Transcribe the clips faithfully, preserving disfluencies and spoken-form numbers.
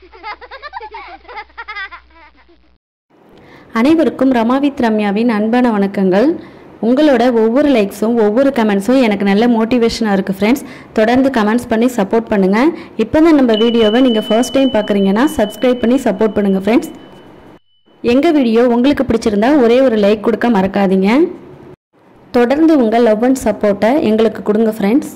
அனைவருக்கும் ரமா வித் ரம்யாவின் அன்பான வணக்கங்கள். உங்களோட ஒவ்வொரு லைக்ஸும் ஒவ்வொரு கமெண்ட்ஸும் எனக்கு நல்ல மோட்டிவேஷனாக இருக்குது ஃப்ரெண்ட்ஸ். தொடர்ந்து கமெண்ட்ஸ் பண்ணி சப்போர்ட் பண்ணுங்கள். இப்போ தான் நம்ம வீடியோவை நீங்கள் ஃபர்ஸ்ட் டைம் பார்க்குறீங்கன்னா சப்ஸ்கிரைப் பண்ணி சப்போர்ட் பண்ணுங்கள் ஃப்ரெண்ட்ஸ். எங்கள் வீடியோ உங்களுக்கு பிடிச்சிருந்தா ஒரே ஒரு லைக் கொடுக்க மறக்காதீங்க. தொடர்ந்து உங்கள் லவ் அண்ட் சப்போர்ட்டை எங்களுக்கு கொடுங்க ஃப்ரெண்ட்ஸ்.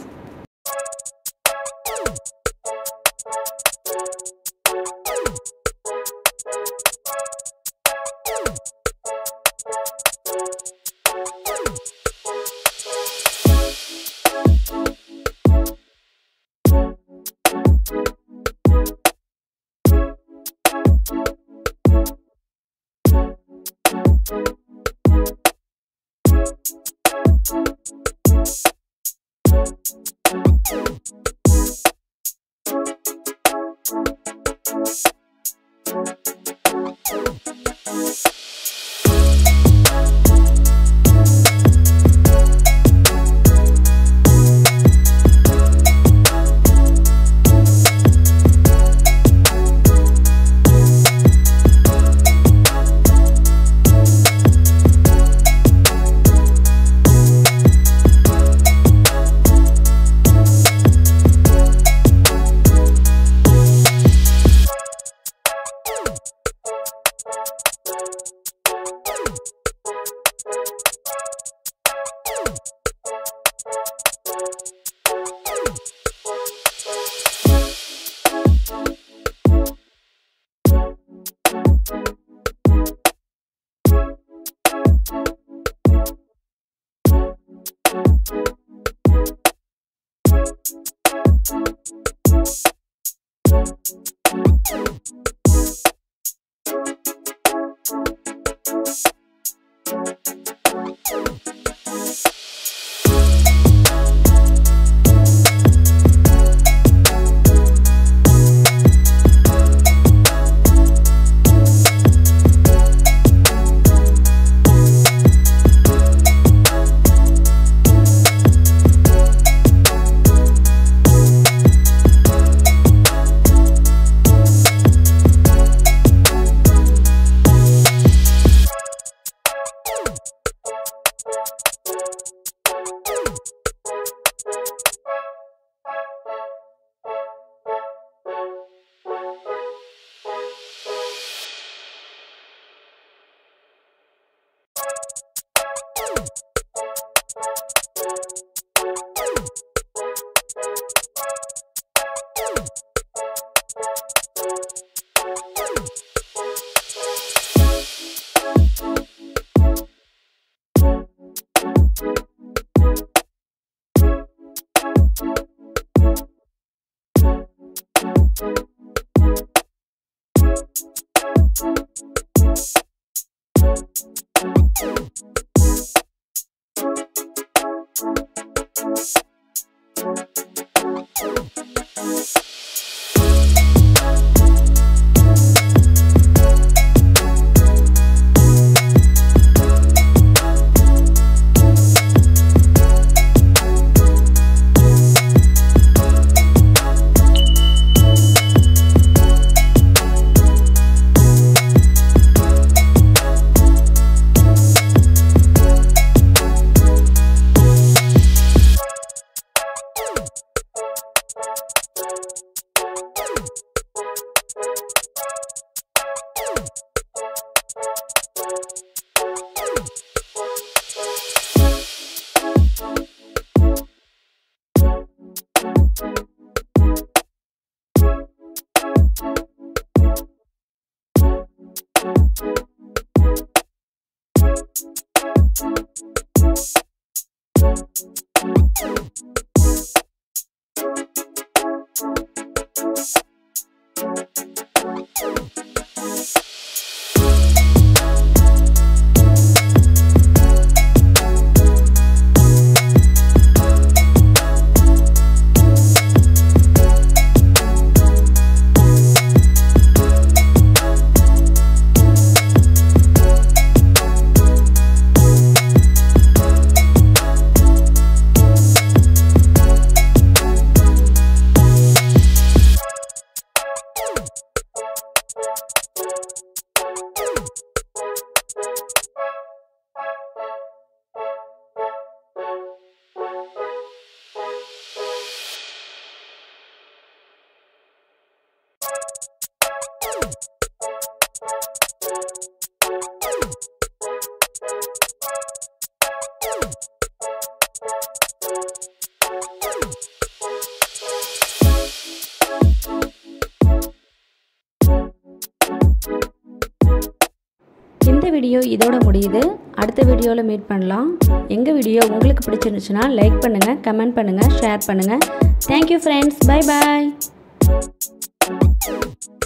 இந்த வீடியோ இதோட முடியுது. அடுத்த வீடியோவில் மீட் பண்ணலாம். எங்கள் வீடியோ உங்களுக்கு பிடிச்சிருந்துச்சுன்னா லைக் பண்ணுங்கள், கமெண்ட் பண்ணுங்கள், ஷேர் பண்ணுங்கள். Thank you friends. பை பாய்.